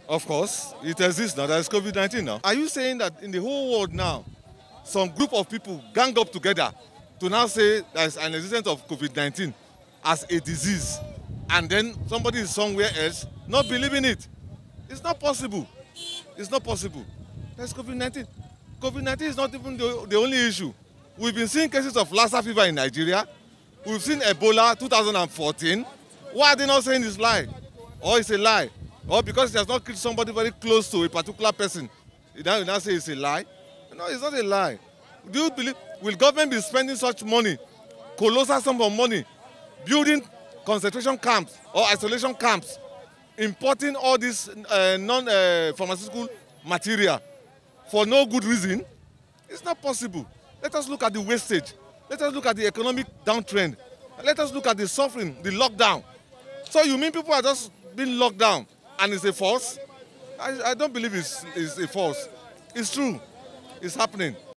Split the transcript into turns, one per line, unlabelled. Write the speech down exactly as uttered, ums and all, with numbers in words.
Of course, it exists now. There's COVID nineteen now. Are you saying that in the whole world now, some group of people gang up together to now say there's an existence of COVID nineteen as a disease, and then somebody is somewhere else not believing it? It's not possible. It's not possible. There's COVID nineteen. COVID nineteen is not even the, the only issue. We've been seeing cases of Lassa fever in Nigeria. We've seen Ebola two thousand fourteen. Why are they not saying it's lie? Or it's a lie? Or because it has not killed somebody very close to a particular person, you now, you now say it's a lie? No, it's not a lie. Do you believe, will government be spending such money, colossal sum of money, building concentration camps or isolation camps, importing all this uh, non-pharmaceutical uh, material for no good reason? It's not possible. Let us look at the wastage. Let us look at the economic downtrend. Let us look at the suffering, the lockdown. So you mean people are just being locked down and it's a false? I, I don't believe it's, it's a false. It's true. It's happening.